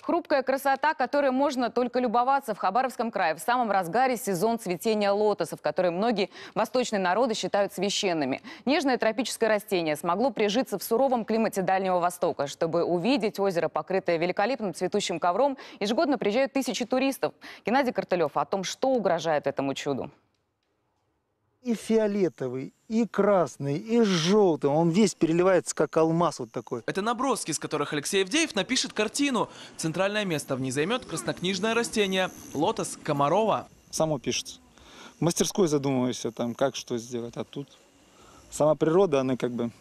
Хрупкая красота, которой можно только любоваться в Хабаровском крае. В самом разгаре сезон цветения лотосов, которые многие восточные народы считают священными. Нежное тропическое растение смогло прижиться в суровом климате Дальнего Востока. Чтобы увидеть озеро, покрытое великолепным цветущим ковром, ежегодно приезжают тысячи туристов. Геннадий Картылев о том, что угрожает этому чуду. И фиолетовый, и красный, и желтый. Он весь переливается, как алмаз вот такой. Это наброски, из которых Алексей Авдеев напишет картину. Центральное место в ней займет краснокнижное растение – лотос Комарова. Само пишется. В мастерской задумываешься, там, как что сделать. А тут сама природа, она как бы...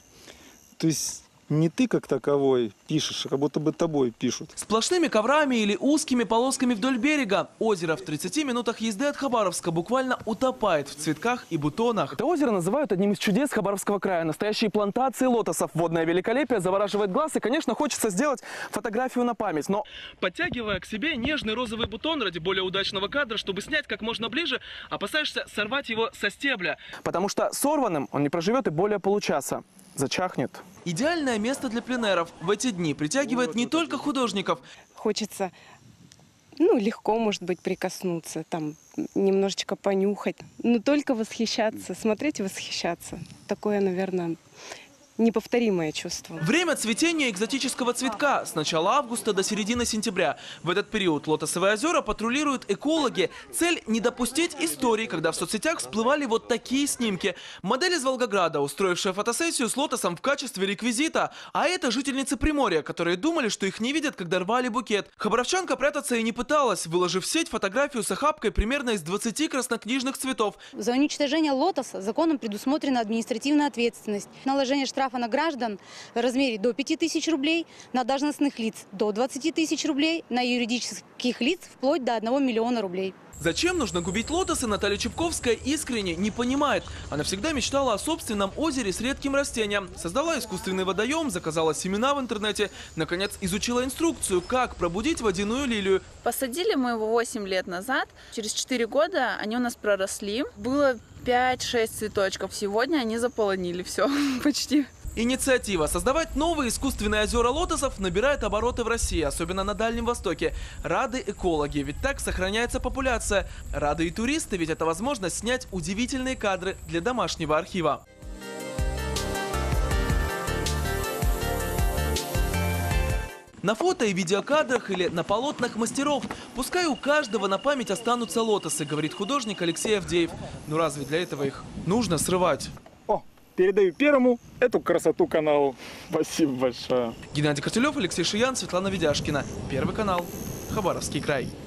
То есть не ты как таковой пишешь, а как будто бы тобой пишут. Сплошными коврами или узкими полосками вдоль берега озеро в 30 минутах езды от Хабаровска буквально утопает в цветках и бутонах. Это озеро называют одним из чудес Хабаровского края. Настоящие плантации лотосов. Водное великолепие завораживает глаз. И, конечно, хочется сделать фотографию на память. Но, подтягивая к себе нежный розовый бутон ради более удачного кадра, чтобы снять как можно ближе, опасаешься сорвать его со стебля. Потому что сорванным он не проживет и более получаса. Зачахнет. Идеальное место для пленэров в эти дни притягивает не только художников. Хочется, легко, может быть, прикоснуться, там, немножечко понюхать. Но только восхищаться, смотреть и восхищаться. Такое, наверное, неповторимое чувство. Время цветения экзотического цветка с начала августа до середины сентября. В этот период лотосовые озера патрулируют экологи. Цель – не допустить истории, когда в соцсетях всплывали вот такие снимки. Модель из Волгограда, устроившая фотосессию с лотосом в качестве реквизита. А это жительницы Приморья, которые думали, что их не видят, когда рвали букет. Хабаровчанка прятаться и не пыталась, выложив в сеть фотографию с охапкой примерно из 20 краснокнижных цветов. За уничтожение лотоса законом предусмотрена административная ответственность. Наложение штрафа на граждан в размере до 5000 рублей, на должностных лиц до 20 тысяч рублей, на юридических лиц вплоть до 1 миллиона рублей. Зачем нужно губить лотосы, Наталья Чепковская искренне не понимает. Она всегда мечтала о собственном озере с редким растением. Создала искусственный водоем, заказала семена в интернете. Наконец, изучила инструкцию, как пробудить водяную лилию. Посадили мы его 8 лет назад. Через 4 года они у нас проросли. Было 5-6 цветочков. Сегодня они заполонили все почти. Инициатива создавать новые искусственные озера лотосов набирает обороты в России, особенно на Дальнем Востоке. Рады экологи, ведь так сохраняется популяция. Рады и туристы, ведь это возможность снять удивительные кадры для домашнего архива. На фото и видеокадрах или на полотнах мастеров. Пускай у каждого на память останутся лотосы, говорит художник Алексей Авдеев. Но разве для этого их нужно срывать? Передаю первому эту красоту каналу. Спасибо большое. Геннадий Картылев, Алексей Шиян, Светлана Ведяшкина. Первый канал. Хабаровский край.